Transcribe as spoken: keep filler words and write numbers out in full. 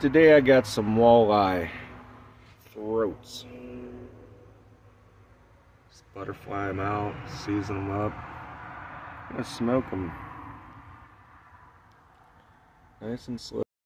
Today I got some walleye throats. Just butterfly them out, season them up. I'm gonna smoke them nice and slow.